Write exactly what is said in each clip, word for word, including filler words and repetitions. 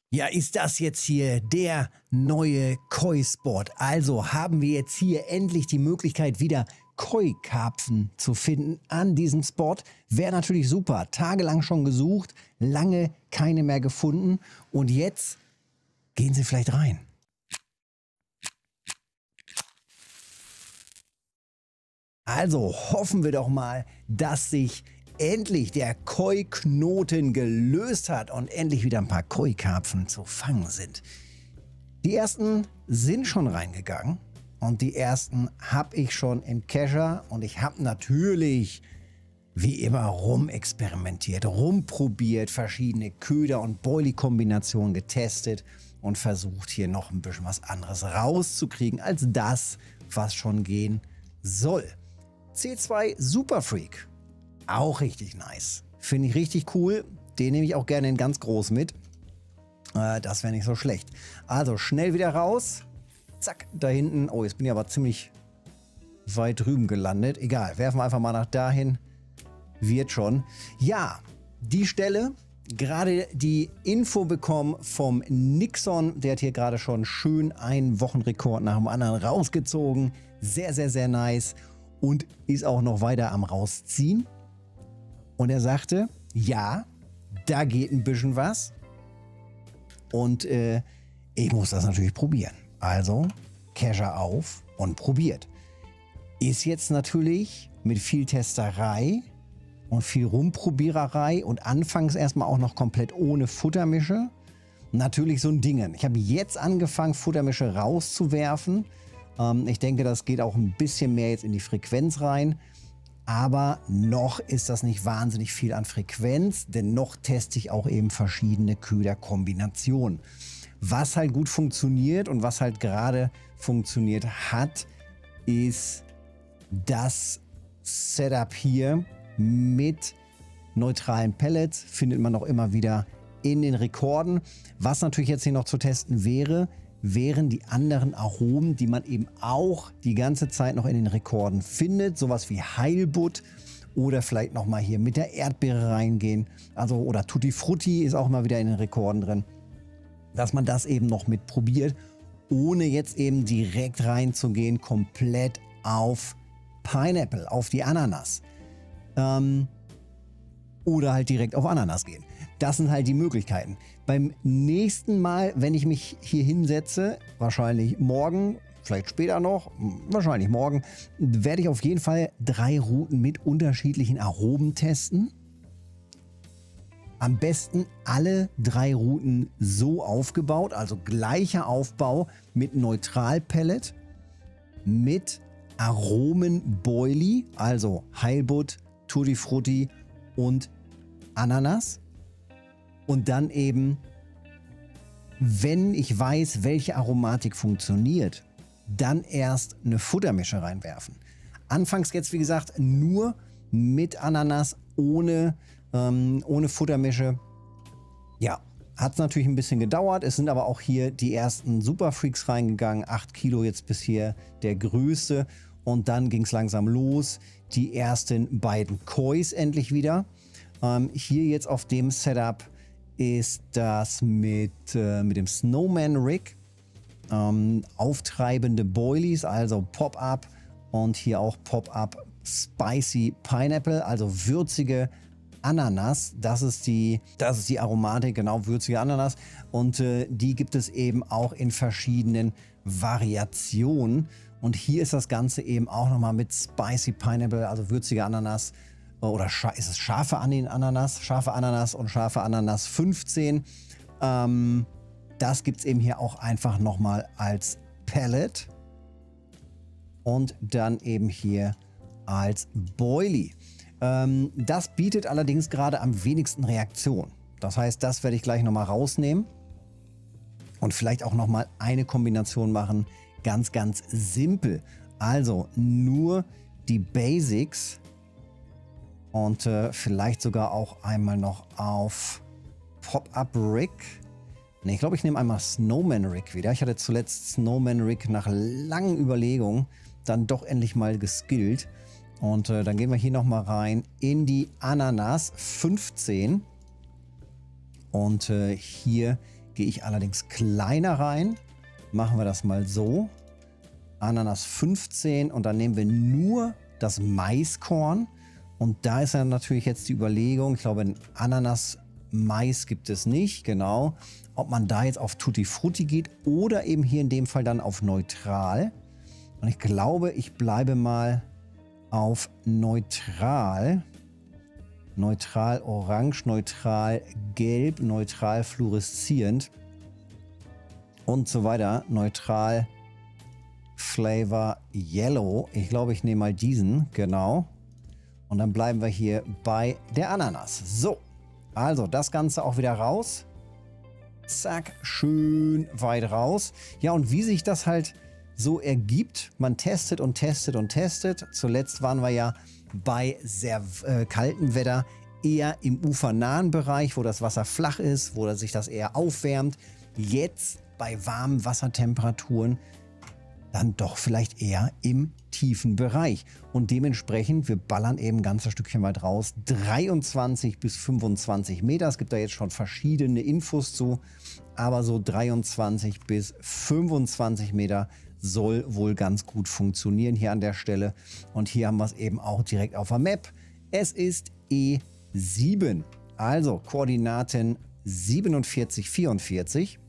Ja, ist das jetzt hier der neue Koi-Spot? Also haben wir jetzt hier endlich die Möglichkeit, wieder Koi-Karpfen zu finden an diesem Spot. Wäre natürlich super. Tagelang schon gesucht, lange keine mehr gefunden. Und jetzt gehen Sie vielleicht rein. Also hoffen wir doch mal, dass sich endlich der Koi-Knoten gelöst hat und endlich wieder ein paar Koi-Karpfen zu fangen sind. Die ersten sind schon reingegangen und die ersten habe ich schon im Kescher und ich habe natürlich wie immer rumexperimentiert, rumprobiert, verschiedene Köder- und Boilie-Kombinationen getestet und versucht hier noch ein bisschen was anderes rauszukriegen als das, was schon gehen soll. C zwei Super Freak. Auch richtig nice. Finde ich richtig cool. Den nehme ich auch gerne in ganz groß mit. Äh, das wäre nicht so schlecht. Also schnell wieder raus. Zack, da hinten. Oh, jetzt bin ich aber ziemlich weit drüben gelandet. Egal, werfen wir einfach mal nach dahin. Wird schon. Ja, die Stelle. Gerade die Info bekommen vom Nixon. Der hat hier gerade schon schön einen Wochenrekord nach dem anderen rausgezogen. Sehr, sehr, sehr nice. Und ist auch noch weiter am Rausziehen. Und er sagte, ja, da geht ein bisschen was. Und äh, ich muss das natürlich probieren. Also Kescher auf und probiert. Ist jetzt natürlich mit viel Testerei und viel Rumprobiererei und anfangs erstmal auch noch komplett ohne Futtermische. Natürlich so ein Ding. Ich habe jetzt angefangen, Futtermische rauszuwerfen. Ähm, ich denke, das geht auch ein bisschen mehr jetzt in die Frequenz rein. Aber noch ist das nicht wahnsinnig viel an Frequenz, denn noch teste ich auch eben verschiedene Köderkombinationen. Was halt gut funktioniert und was halt gerade funktioniert hat, ist das Setup hier mit neutralen Pellets. Findet man auch immer wieder in den Rekorden. Was natürlich jetzt hier noch zu testen wäre, wären die anderen Aromen, die man eben auch die ganze Zeit noch in den Rekorden findet. Sowas wie Heilbutt oder vielleicht nochmal hier mit der Erdbeere reingehen. Also oder Tutti Frutti ist auch mal wieder in den Rekorden drin. Dass man das eben noch mit probiert, ohne jetzt eben direkt reinzugehen, komplett auf Pineapple, auf die Ananas. Ähm, oder halt direkt auf Ananas gehen. Das sind halt die Möglichkeiten. Beim nächsten Mal, wenn ich mich hier hinsetze, wahrscheinlich morgen, vielleicht später noch, wahrscheinlich morgen, werde ich auf jeden Fall drei Routen mit unterschiedlichen Aromen testen. Am besten alle drei Routen so aufgebaut, also gleicher Aufbau mit Neutral-Pellet, mit Aromen-Boilie, also Heilbutt, Tutti Frutti und Ananas. Und dann eben, wenn ich weiß, welche Aromatik funktioniert, dann erst eine Futtermische reinwerfen. Anfangs jetzt, wie gesagt, nur mit Ananas, ohne, ähm, ohne Futtermische. Ja, hat es natürlich ein bisschen gedauert. Es sind aber auch hier die ersten Super Freaks reingegangen. acht Kilo jetzt bis hier der größte. Und dann ging es langsam los. Die ersten beiden Kois endlich wieder. Ähm, hier jetzt auf dem Setup ist das mit, äh, mit dem Snowman Rig. Ähm, auftreibende Boilies, also Pop-Up und hier auch Pop-Up Spicy Pineapple, also würzige Ananas. Das ist die, das ist die Aromatik, genau, würzige Ananas. Und äh, die gibt es eben auch in verschiedenen Variationen. Und hier ist das Ganze eben auch nochmal mit Spicy Pineapple, also würzige Ananas. Oder ist es scharfe Ananas, scharfe Ananas und scharfe Ananas fünfzehn. Ähm, das gibt es eben hier auch einfach nochmal als Pellet. Und dann eben hier als Boilie. Ähm, das bietet allerdings gerade am wenigsten Reaktion. Das heißt, das werde ich gleich nochmal rausnehmen. Und vielleicht auch nochmal eine Kombination machen. Ganz, ganz simpel. Also nur die Basics. Und äh, vielleicht sogar auch einmal noch auf Pop-Up Rig. Ne, ich glaube, ich nehme einmal Snowman Rig wieder. Ich hatte zuletzt Snowman Rig nach langen Überlegungen dann doch endlich mal geskillt. Und äh, dann gehen wir hier nochmal rein in die Ananas fünfzehn. Und äh, hier Gehe ich allerdings kleiner rein. Machen wir das mal so. Ananas fünfzehn und dann nehmen wir nur das Maiskorn. Und da ist dann natürlich jetzt die Überlegung, ich glaube, Ananas Mais gibt es nicht, genau. Ob man da jetzt auf Tutti Frutti geht oder eben hier in dem Fall dann auf Neutral. Und ich glaube, ich bleibe mal auf Neutral. Neutral Orange, Neutral Gelb, Neutral Fluoreszierend und so weiter. Neutral Flavor Yellow. Ich glaube, ich nehme mal diesen, genau. Und dann bleiben wir hier bei der Ananas. So. Also das Ganze auch wieder raus. Zack, schön weit raus. Ja, und wie sich das halt so ergibt, man testet und testet und testet. Zuletzt waren wir ja bei sehr äh, kaltem Wetter eher im ufernahen Bereich, wo das Wasser flach ist, wo sich das eher aufwärmt. Jetzt bei warmen Wassertemperaturen dann doch vielleicht eher im tiefen Bereich. Und dementsprechend, wir ballern eben ein ganzes Stückchen weit raus, dreiundzwanzig bis fünfundzwanzig Meter. Es gibt da jetzt schon verschiedene Infos zu, aber so dreiundzwanzig bis fünfundzwanzig Meter soll wohl ganz gut funktionieren hier an der Stelle. Und hier haben wir es eben auch direkt auf der Map. Es ist E sieben, also Koordinaten siebenundvierzig, vierundvierzig.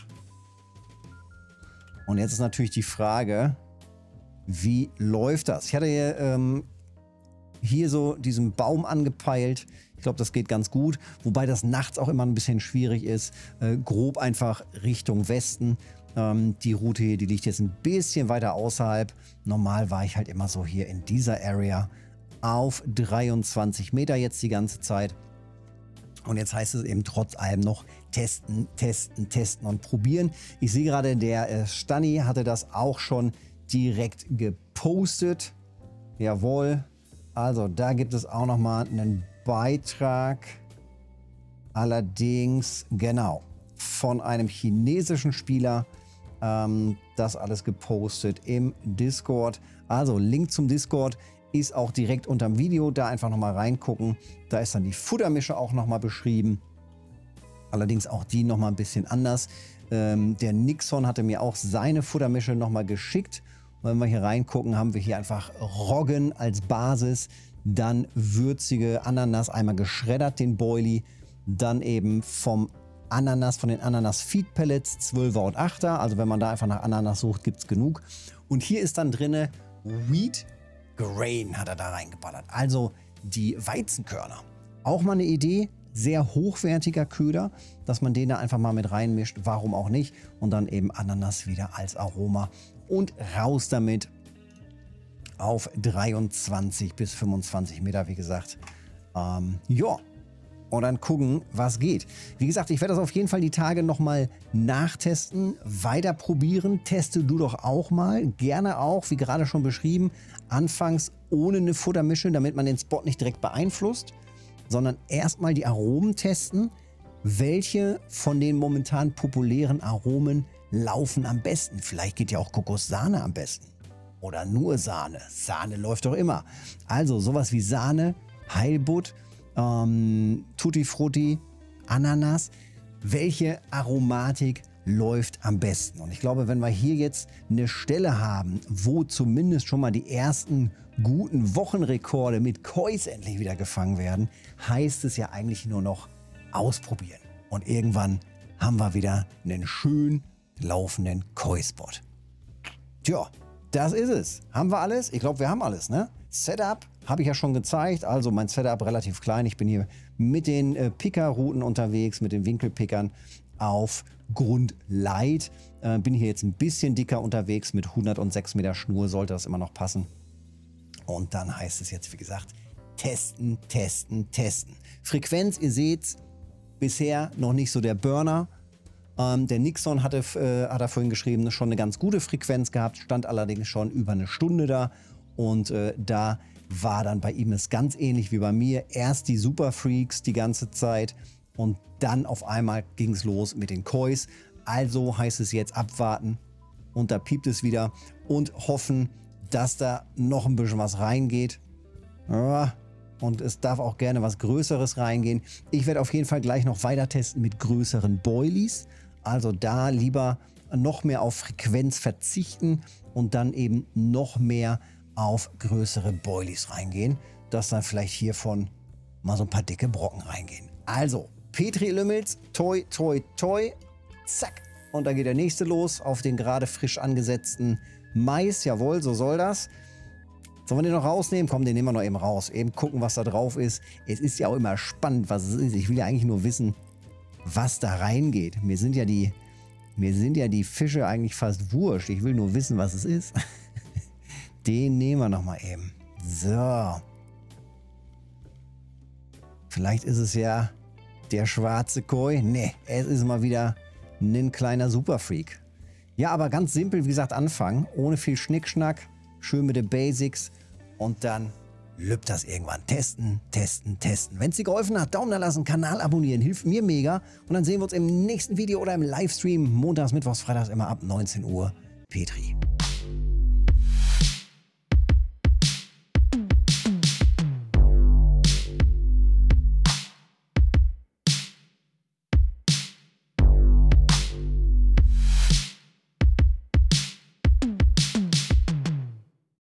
Und jetzt ist natürlich die Frage, wie läuft das? Ich hatte hier, ähm, hier so diesen Baum angepeilt. Ich glaube, das geht ganz gut. Wobei das nachts auch immer ein bisschen schwierig ist. Äh, grob einfach Richtung Westen. Ähm, die Route hier, die liegt jetzt ein bisschen weiter außerhalb. Normal war ich halt immer so hier in dieser Area auf dreiundzwanzig Meter jetzt die ganze Zeit. Und jetzt heißt es eben trotz allem noch testen, testen, testen und probieren. Ich sehe gerade, der äh, Stani hatte das auch schon direkt gepostet. Jawohl. Also da gibt es auch noch mal einen Beitrag. Allerdings, genau, von einem chinesischen Spieler. Ähm, das alles gepostet im Discord. Also Link zum Discord ist auch direkt unter dem Video. Da einfach noch mal reingucken. Da ist dann die Futtermische auch noch mal beschrieben. Allerdings auch die noch mal ein bisschen anders. Ähm, der Nixon hatte mir auch seine Futtermische noch mal geschickt. Und wenn wir hier reingucken, haben wir hier einfach Roggen als Basis. Dann würzige Ananas, einmal geschreddert, den Boilie. Dann eben vom Ananas, von den Ananas Feed Pellets, zwölfer und achter. Also wenn man da einfach nach Ananas sucht, gibt es genug. Und hier ist dann drinne Wheat Grain hat er da reingeballert. Also die Weizenkörner. Auch mal eine Idee. Sehr hochwertiger Köder, dass man den da einfach mal mit reinmischt. Warum auch nicht? Und dann eben Ananas wieder als Aroma. Und raus damit auf dreiundzwanzig bis fünfundzwanzig Meter, wie gesagt. Ähm, ja. Und dann gucken, was geht. Wie gesagt, ich werde das auf jeden Fall die Tage nochmal nachtesten, weiter probieren. Teste du doch auch mal. Gerne auch, wie gerade schon beschrieben, anfangs ohne eine Futtermische, damit man den Spot nicht direkt beeinflusst, sondern erstmal die Aromen testen. Welche von den momentan populären Aromen laufen am besten? Vielleicht geht ja auch Kokossahne am besten. Oder nur Sahne. Sahne läuft doch immer. Also sowas wie Sahne, Heilbutt, Ähm, Tutti Frutti, Ananas. Welche Aromatik läuft am besten? Und ich glaube, wenn wir hier jetzt eine Stelle haben, wo zumindest schon mal die ersten guten Wochenrekorde mit Kois endlich wieder gefangen werden, heißt es ja eigentlich nur noch ausprobieren. Und irgendwann haben wir wieder einen schön laufenden Koi-Spot. Tja, das ist es. Haben wir alles? Ich glaube, wir haben alles, ne? Setup habe ich ja schon gezeigt. Also mein Setup relativ klein. Ich bin hier mit den äh, Picker-Routen unterwegs, mit den Winkelpickern auf Grund Light. Äh, bin hier jetzt ein bisschen dicker unterwegs mit hundertsechs Meter Schnur. Sollte das immer noch passen. Und dann heißt es jetzt, wie gesagt, testen, testen, testen. Frequenz, ihr seht, bisher noch nicht so der Burner. Ähm, der Nixon hatte, äh, hat er vorhin geschrieben, schon eine ganz gute Frequenz gehabt, stand allerdings schon über eine Stunde da. Und äh, da war dann bei ihm es ganz ähnlich wie bei mir. Erst die Super Freaks die ganze Zeit und dann auf einmal ging es los mit den Kois. Also heißt es jetzt abwarten und da piept es wieder und hoffen, dass da noch ein bisschen was reingeht. Ja, und es darf auch gerne was Größeres reingehen. Ich werde auf jeden Fall gleich noch weiter testen mit größeren Boilies. Also da lieber noch mehr auf Frequenz verzichten und dann eben noch mehr auf größere Boilies reingehen, dass dann vielleicht hiervon mal so ein paar dicke Brocken reingehen. Also Petri-Lümmels, toi, toi, toi, zack. Und dann geht der nächste los auf den gerade frisch angesetzten Mais. Jawohl, so soll das. Sollen wir den noch rausnehmen? Komm, den nehmen wir noch eben raus. Eben gucken, was da drauf ist. Es ist ja auch immer spannend, was es ist. Ich will ja eigentlich nur wissen, was da reingeht. Mir sind ja die, mir sind ja die Fische eigentlich fast wurscht. Ich will nur wissen, was es ist. Den nehmen wir noch mal eben. So. Vielleicht ist es ja der schwarze Koi. Ne, es ist mal wieder ein kleiner Superfreak. Ja, aber ganz simpel, wie gesagt, anfangen. Ohne viel Schnickschnack. Schön mit den Basics. Und dann lübt das irgendwann. Testen, testen, testen. Wenn es dir geholfen hat, Daumen da lassen, Kanal abonnieren. Hilft mir mega. Und dann sehen wir uns im nächsten Video oder im Livestream. Montags, Mittwochs, Freitags immer ab neunzehn Uhr. Petri.